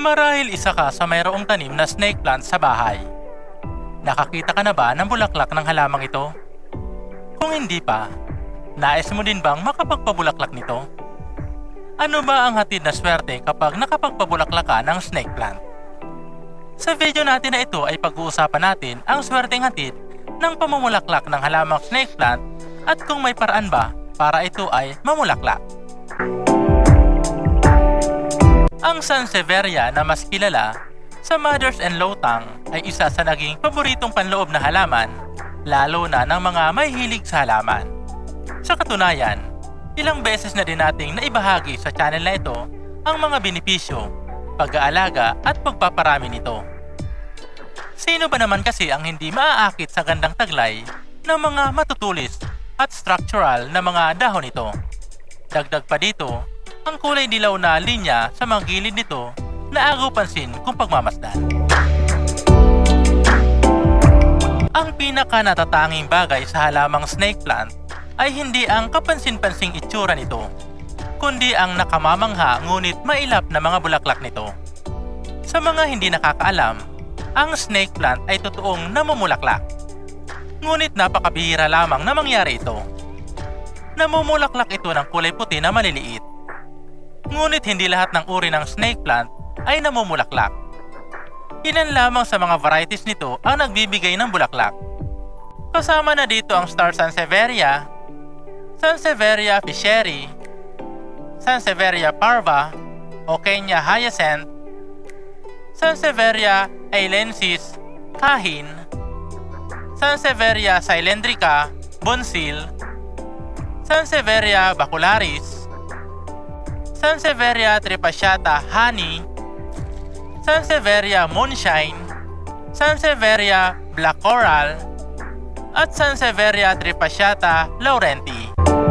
Marahil isa ka sa mayroong tanim na snake plant sa bahay. Nakakita ka na ba ng bulaklak ng halamang ito? Kung hindi pa, nais mo din bang makapagpabulaklak nito? Ano ba ang hatid na swerte kapag nakapagpabulaklak ka ng snake plant? Sa video natin na ito ay pag-uusapan natin ang swerteng hatid ng pamumulaklak ng halamang snake plant at kung may paraan ba para ito ay mamulaklak. Ang Sansevieria na mas kilala sa Mothers and Lotang ay isa sa naging paboritong panloob na halaman, lalo na ng mga may hilig sa halaman. Sa katunayan, ilang beses na din nating naibahagi sa channel na ito ang mga benepisyo, pag-aalaga at pagpaparami nito. Sino ba naman kasi ang hindi maaakit sa gandang taglay ng mga matutulis at structural na mga dahon nito? Dagdag pa dito, ang kulay dilaw na linya sa mga gilid nito na agaw pansin kung pagmamasdan. Ang pinaka natatanging bagay sa halamang snake plant ay hindi ang kapansin-pansing itsura nito, kundi ang nakamamangha ngunit mailap na mga bulaklak nito. Sa mga hindi nakakaalam, ang snake plant ay totoong namumulaklak. Ngunit napakabihira lamang na mangyari ito. Namumulaklak ito ng kulay puti na maliliit. Ngunit hindi lahat ng uri ng snake plant ay namumulaklak. Ilan lamang sa mga varieties nito ang nagbibigay ng bulaklak. Kasama na dito ang Star Sansevieria, Sansevieria fischeri, Sansevieria parva, Ocenia hyacinth, Sansevieria eilensis, kahin, Sansevieria cylindrica, bonsil, Sansevieria bacularis, Sansevieria tripasciata honey, Sansevieria moonshine, Sansevieria black coral, at Sansevieria tripasciata laurenti.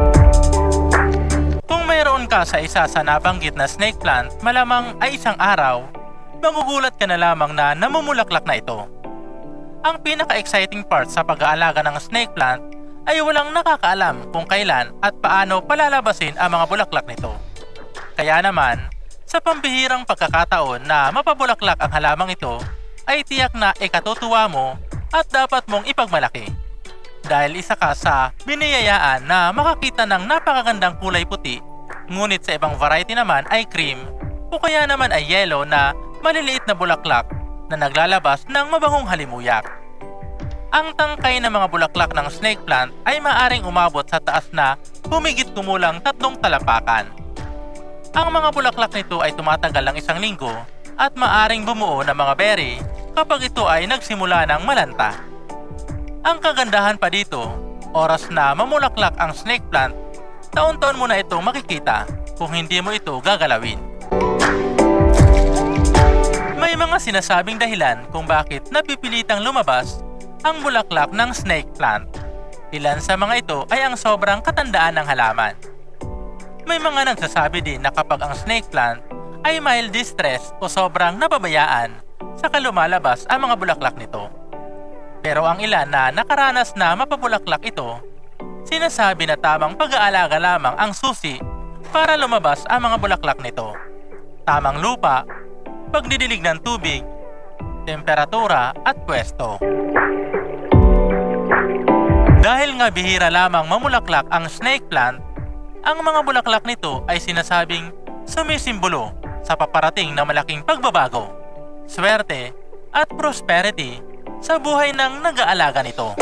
Kung mayroon ka sa isa sa nabanggit na snake plant, malamang ay isang araw, magugulat ka na lamang na namumulaklak na ito. Ang pinaka-exciting part sa pag-aalaga ng snake plant ay walang nakakaalam kung kailan at paano palalabasin ang mga bulaklak nito. Kaya naman, sa pambihirang pagkakataon na mapabulaklak ang halamang ito, ay tiyak na ikatutuwa mo at dapat mong ipagmalaki. Dahil isa ka sa biniyayaan na makakita ng napakagandang kulay puti, ngunit sa ibang variety naman ay cream o kaya naman ay yellow na maliliit na bulaklak na naglalabas ng mabangong halimuyak. Ang tangkay ng mga bulaklak ng snake plant ay maaring umabot sa taas na humigit kumulang 3 talampakan. Ang mga bulaklak nito ay tumatagal ng 1 linggo at maaring bumuo ng mga berry kapag ito ay nagsimula ng malanta. Ang kagandahan pa dito, oras na mamulaklak ang snake plant, taon-taon mo na itong makikita kung hindi mo ito gagalawin. May mga sinasabing dahilan kung bakit napipilitang lumabas ang bulaklak ng snake plant. Ilan sa mga ito ay ang sobrang katandaan ng halaman. May mga nagsasabi din na kapag ang snake plant ay mild distress o sobrang napabayaan, saka lumalabas ang mga bulaklak nito. Pero ang ilan na nakaranas na mapabulaklak ito, sinasabi na tamang pag-aalaga lamang ang susi para lumabas ang mga bulaklak nito. Tamang lupa, pagdidilig ng tubig, temperatura at pwesto. Dahil nga bihira lamang mamulaklak ang snake plant, ang mga bulaklak nito ay sinasabing sumisimbolo sa paparating na malaking pagbabago, swerte at prosperity sa buhay ng nag-aalaga nito.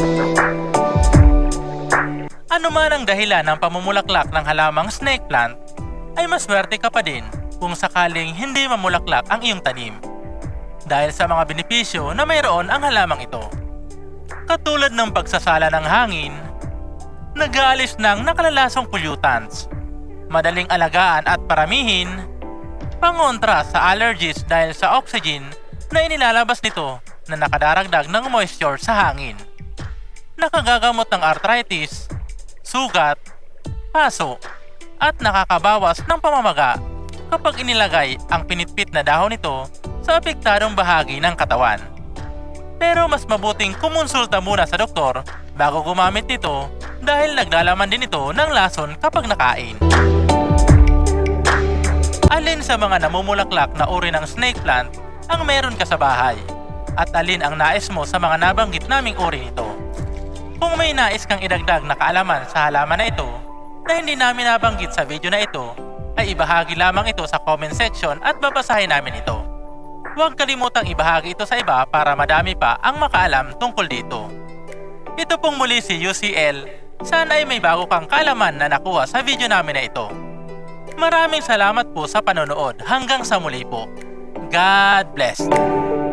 Ano man ang dahilan ng pamumulaklak ng halamang snake plant, ay maswerte ka pa din kung sakaling hindi mamulaklak ang iyong tanim dahil sa mga benepisyo na mayroon ang halamang ito. Katulad ng pagsasala ng hangin, nag-aalis ng nakalalasong pollutants, madaling alagaan at paramihin, pangontra sa allergies dahil sa oxygen na inilalabas nito na nakadaragdag ng moisture sa hangin, nakagagamot ng arthritis, sugat, paso, at nakakabawas ng pamamaga kapag inilagay ang pinitpit na dahon nito sa apektadong bahagi ng katawan. Pero mas mabuting kumonsulta muna sa doktor bago gumamit nito dahil naglalaman din ito ng lason kapag nakain. Alin sa mga namumulaklak na uri ng snake plant ang meron ka sa bahay at alin ang nais mo sa mga nabanggit naming uri nito. Kung may nais kang idagdag na kaalaman sa halaman na ito na hindi namin nabanggit sa video na ito, ay ibahagi lamang ito sa comment section at babasahin namin ito. Huwag kalimutang ibahagi ito sa iba para madami pa ang makaalam tungkol dito. Ito pong muli si UCL. Sana ay may bago kang kaalaman na nakuha sa video namin na ito. Maraming salamat po sa panonood. Hanggang sa muli po. God bless.